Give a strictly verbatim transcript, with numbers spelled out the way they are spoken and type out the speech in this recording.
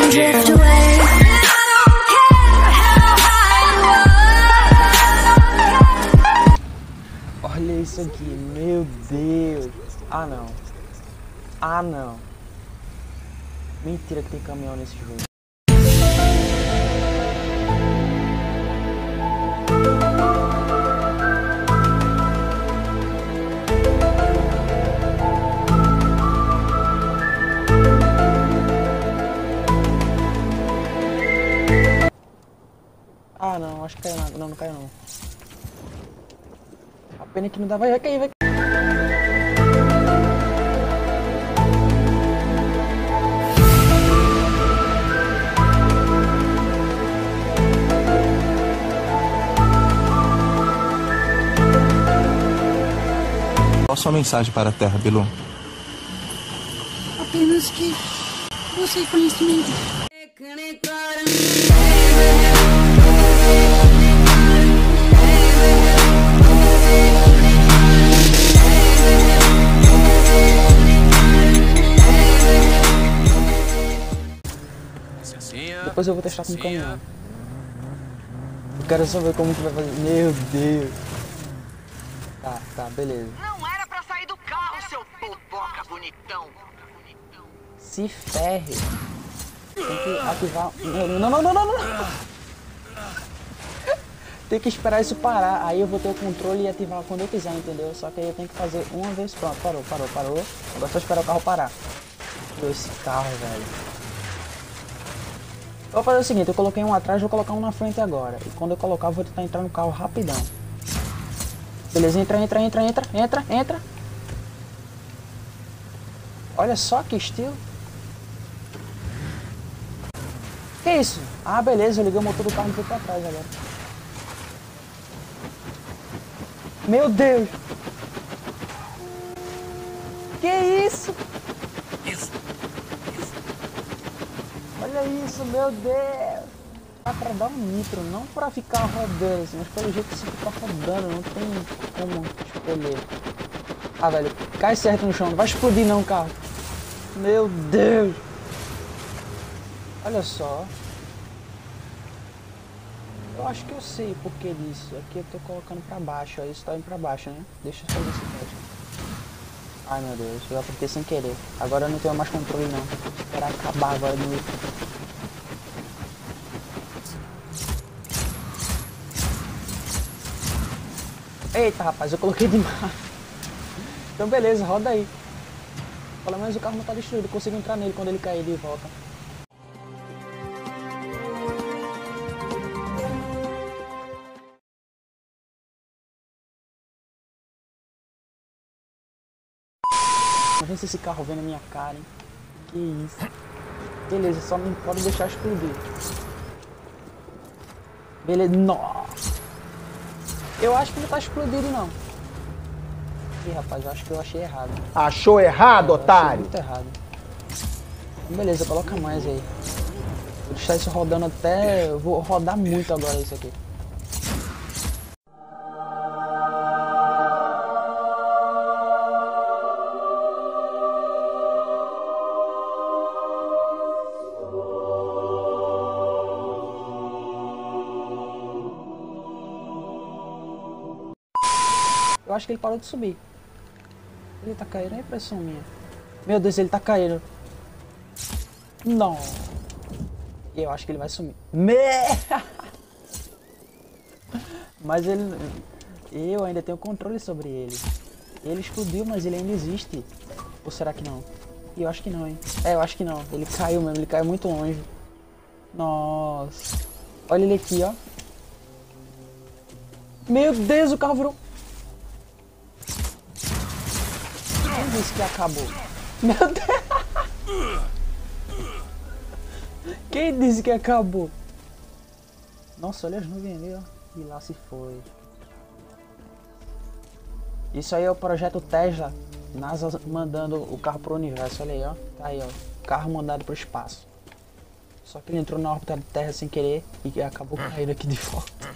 drift away. Olha isso aqui, meu Deus. Ah não. Ah não. Mentira que tem caminhão nesse jogo. Ah não, acho que caiu não, não, não caiu não. A pena é que não dá, vai, vai cair, vai cair. Qual a sua mensagem para a Terra, Bilu? Apenas que você conhecimento. Depois eu vou testar com o caminhão. Eu quero só ver como que vai fazer. Meu Deus. Tá, tá, beleza. Não era pra sair do carro, seu boboca bonitão. Se ferre. Tem que ativar. Não, não, não, não, não, não. Tem que esperar isso parar. Aí eu vou ter o controle e ativar quando eu quiser, entendeu? Só que aí eu tenho que fazer uma vez. Pronto, parou, parou, parou. Agora é só esperar o carro parar. Esse carro, velho. Eu vou fazer o seguinte, eu coloquei um atrás, vou colocar um na frente agora. E quando eu colocar, eu vou tentar entrar no carro rapidão. Beleza, entra, entra, entra, entra, entra, entra. Olha só que estilo. Que isso? Ah, beleza, eu liguei o motor do carro e fui pra trás agora. Meu Deus! Que isso? Isso. Olha isso, meu Deus! Dá pra dar um nitro, não pra ficar rodando assim, mas pelo jeito que você fica rodando, não tem como escolher. Ah, velho, cai certo no chão, não vai explodir não, carro. Meu Deus! Olha só. Eu acho que eu sei o porquê disso. Aqui eu tô colocando pra baixo, ó, isso tá indo pra baixo, né? Deixa eu fazer esse teste. Ai meu Deus, eu apertei sem querer. Agora eu não tenho mais controle não. Vou esperar acabar agora no nitro. Eita rapaz, eu coloquei demais. Então beleza, roda aí. Pelo menos o carro não tá destruído, eu consigo entrar nele quando ele cair de volta. Vamos ver se esse carro vem na minha cara, hein? Que isso. Beleza, só não pode deixar explodir. Beleza, nossa. Eu acho que não tá explodindo não. Ih, rapaz, eu acho que eu achei errado. Achou errado, eu otário? Achei muito errado. Beleza, coloca mais aí. Vou deixar isso rodando até... Eu vou rodar muito agora isso aqui. Eu acho que ele parou de subir. Ele tá caindo, é impressão minha. Meu Deus, ele tá caindo. Não. Eu acho que ele vai sumir. Me... Mas ele... Eu ainda tenho controle sobre ele. Ele explodiu, mas ele ainda existe. Ou será que não? Eu acho que não, hein? É, eu acho que não. Ele caiu mesmo, ele caiu muito longe. Nossa. Olha ele aqui, ó. Meu Deus, o carro virou... Quem disse que acabou? Meu Deus! Quem disse que acabou? Nossa, olha as nuvens ali, ó. E lá se foi. Isso aí é o projeto Tesla. NASA mandando o carro pro universo. Olha aí, ó. Tá aí, ó. Carro mandado pro espaço. Só que ele entrou na órbita da Terra sem querer e acabou caindo aqui de volta.